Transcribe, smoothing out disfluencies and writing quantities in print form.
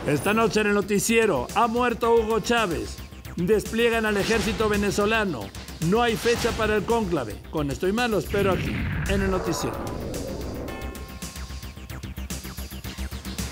Esta noche en el noticiero, ha muerto Hugo Chávez. Despliegan al ejército venezolano. No hay fecha para el cónclave. Con esto y más lo espero aquí, en el noticiero.